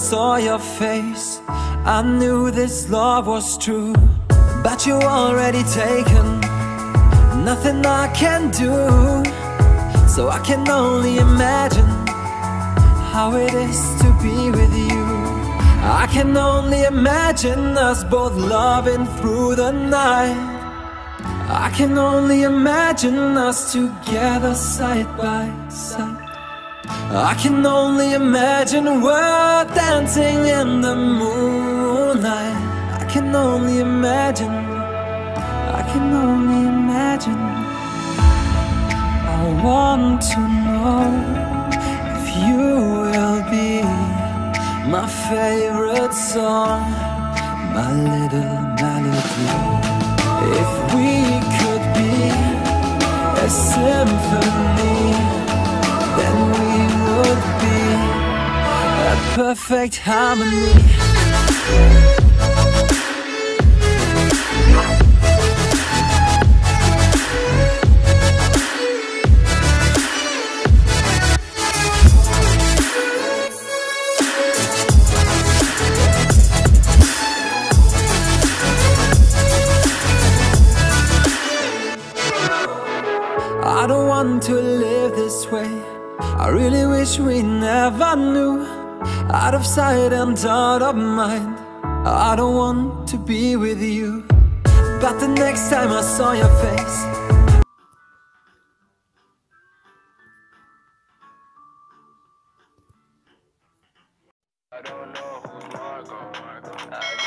saw your face, I knew this love was true. But you already taken, nothing I can do. So I can only imagine how it is to be with you. I can only imagine us both loving through the night. I can only imagine us together side by side. I can only imagine we're dancing in the moonlight. I can only imagine, I can only imagine. I want to know if you will be my favorite song, my little melody. If we could be a symphony, then we would be a perfect harmony. I don't want to live this way. I really wish we never knew. Out of sight and out of mind, I don't want to be with you. But the next time I saw your face, I don't know who's Marco. I